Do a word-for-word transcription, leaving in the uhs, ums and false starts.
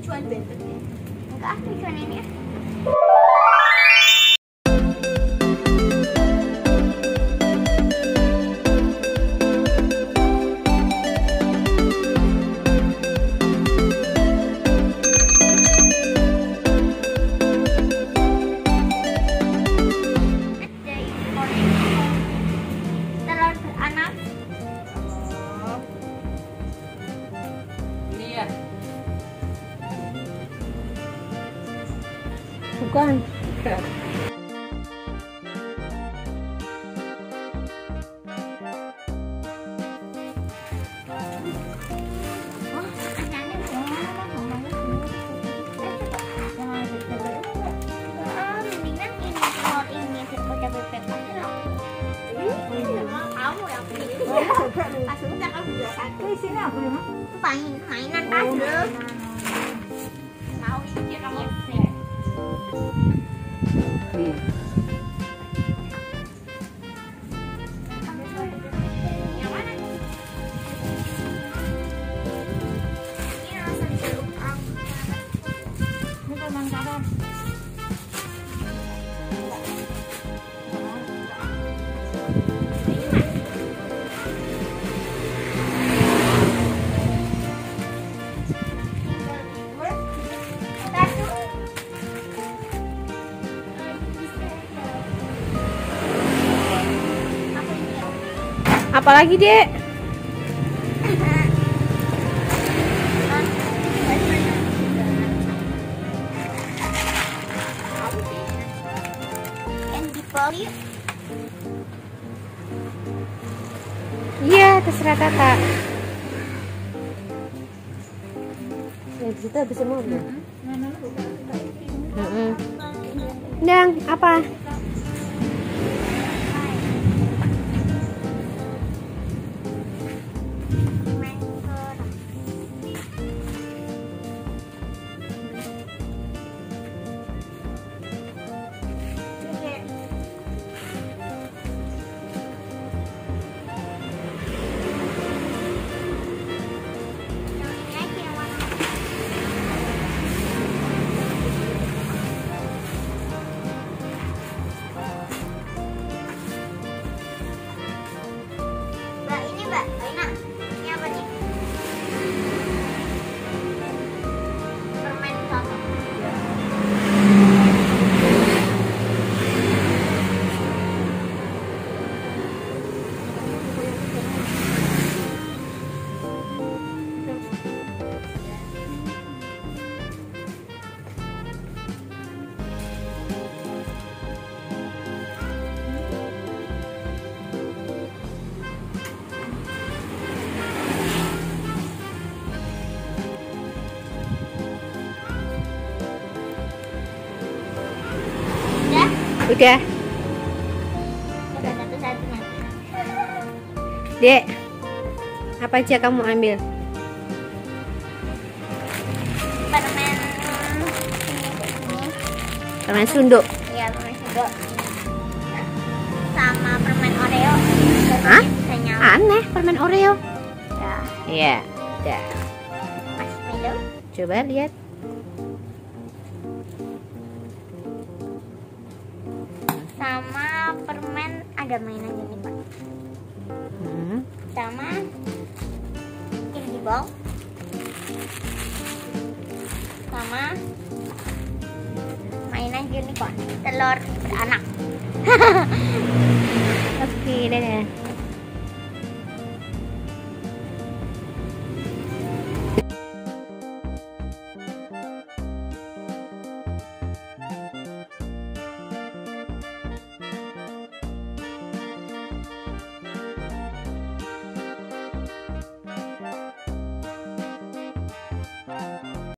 lucuan banget ya. Enggak, lucuan ini ya. Telur beranak. Ini ya. Bukan. Main mainan aja. Mau ini kamu sih. Yang mana? Ini rasa jeruk anggur. Ini teman kawan. Apalagi, Dek? Candy Poli. Iya, terserah Kakak. Ya, di situ habis semua belum? Heeh. Dang, apa? Mbak, ini Mbak, Lina. Ini apa nih? Permen sama. Udah, Udah satu-satu nanti. Dek. Apa aja kamu ambil? Permen ini. Permen sunduk. Iya, permen sendok. Sama permen Oreo. Hah? Bisa nyala. Aneh, permen Oreo. Ya, Iya, udah. marshmallow. Coba lihat. Sama permen ada mainan unicorn. Hmm. Sama candy ball. Sama mainan unicorn. Telur beranak. Oke, dadah.